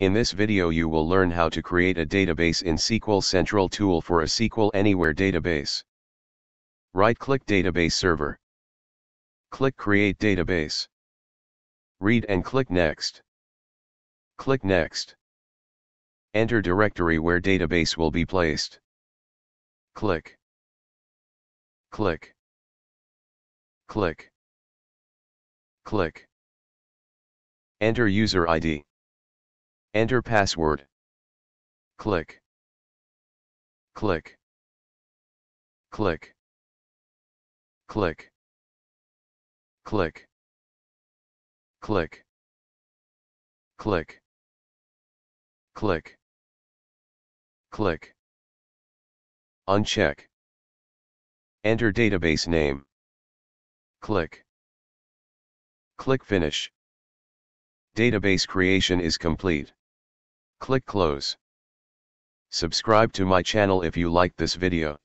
In this video you will learn how to create a database in SQL Central tool for a SQL Anywhere database. Right-click Database Server. Click Create Database. Read and click Next. Click Next. Enter directory where database will be placed. Click. Click. Click. Click. Enter user ID. Enter password. Click. Click. Click. Click. Click. Click. Click. Click. Click. Uncheck. Enter database name. Click. Click Finish. Database creation is complete. Click Close. Subscribe to my channel if you like this video.